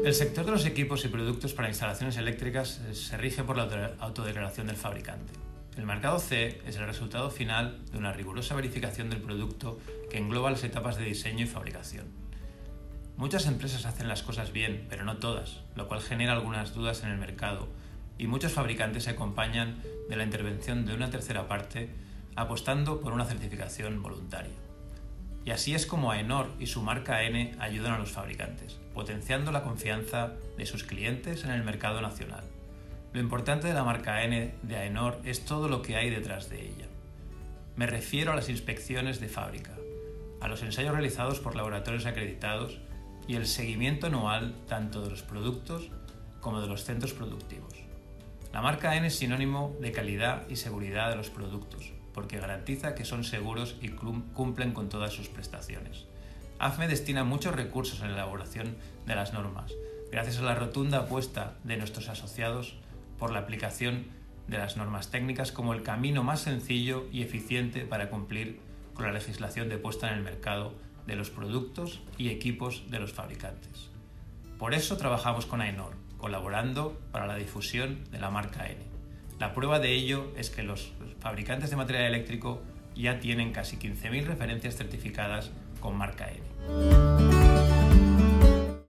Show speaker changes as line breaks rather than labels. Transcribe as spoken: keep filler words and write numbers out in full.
El sector de los equipos y productos para instalaciones eléctricas se rige por la autodeclaración del fabricante. El marcado C E es el resultado final de una rigurosa verificación del producto que engloba las etapas de diseño y fabricación. Muchas empresas hacen las cosas bien, pero no todas, lo cual genera algunas dudas en el mercado, y muchos fabricantes se acompañan de la intervención de una tercera parte apostando por una certificación voluntaria. Y así es como AENOR y su marca N ayudan a los fabricantes, potenciando la confianza de sus clientes en el mercado nacional. Lo importante de la marca N de AENOR es todo lo que hay detrás de ella. Me refiero a las inspecciones de fábrica, a los ensayos realizados por laboratorios acreditados y el seguimiento anual tanto de los productos como de los centros productivos. La marca N es sinónimo de calidad y seguridad de los productos, porque garantiza que son seguros y cumplen con todas sus prestaciones. A F M E destina muchos recursos en la elaboración de las normas, gracias a la rotunda apuesta de nuestros asociados por la aplicación de las normas técnicas como el camino más sencillo y eficiente para cumplir con la legislación de puesta en el mercado de los productos y equipos de los fabricantes. Por eso trabajamos con AENOR, colaborando para la difusión de la marca N. La prueba de ello es que los fabricantes de material eléctrico ya tienen casi quince mil referencias certificadas con marca N.